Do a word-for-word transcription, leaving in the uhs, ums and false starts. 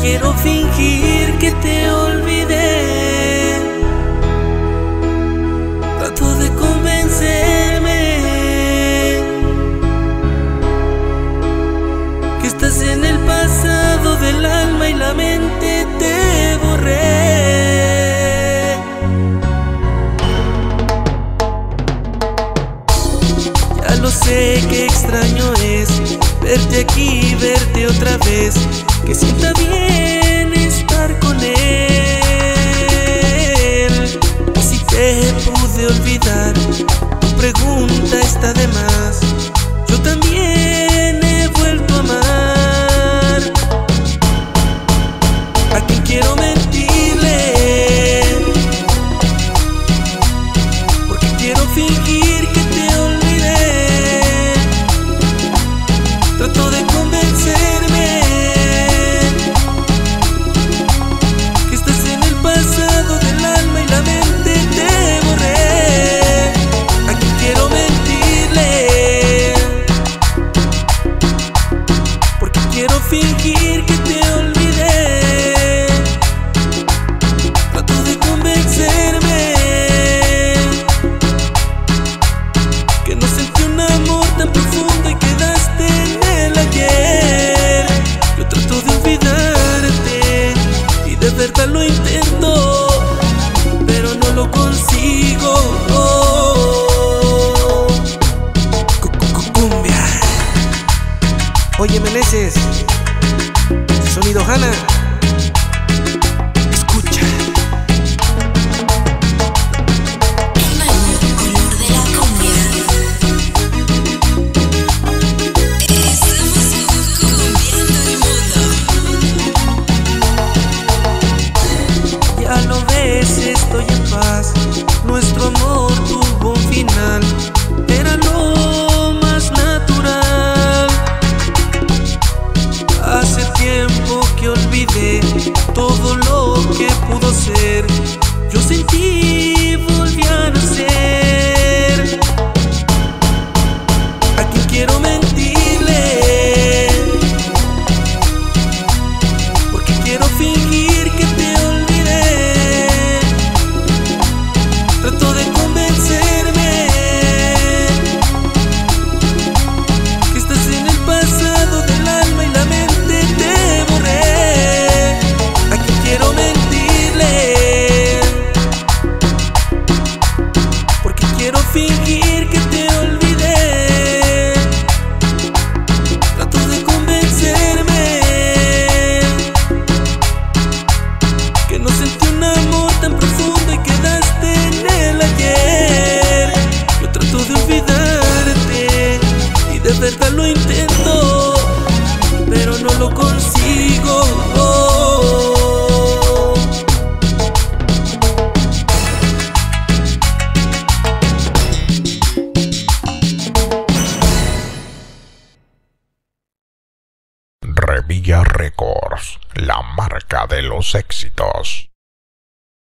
quiero fingir que te olvidé. Trato de convencerme que estás en el pasado del alma y la mente te borré. Ya lo sé, que extraño es verte aquí, verte otra vez, que sienta bien estar con él. Y si te pude olvidar, tu pregunta está de más. Yo también he vuelto a amar. ¿A quién quiero mentirle? Porque quiero fingir que te olvidé. Trato de convencerme que estás en el pasado del alma y la mente te borré. ¿A quién quiero mentirle? Porque quiero fingir que te olvidé. Trato de convencerme que no sentí un amor tan profundo y quedaste en el ayer. Yo trato de olvidarte y de verdad lo intento, pero no lo consigo. Oh, cu- cu- cu- cumbia. Oye, Meneses, sonido Hanna, escucha. Color de la cumbia. Estamos cumbiando el mundo. Ya lo ves, estoy en paz. Nuestro amor tuvo un final, era lo más natural. Hace tiempo que olvidé todo lo que pudo ser. Yo sentí volví a nacer. ¿A quién quiero mentirle? Porque quiero fingir que te olvidé. Trato de convencerme que estás en el pasado del alma y la mente te borré. ¿A quién quiero mentirle? Porque quiero fingir que te olvidé. Trato de convencerme que no sentí un amor tan profundo y quedaste en el ayer. Yo trato de olvidarte y de verdad lo intento, pero no lo consigo. Oh, Revilla Records, la marca de los éxitos.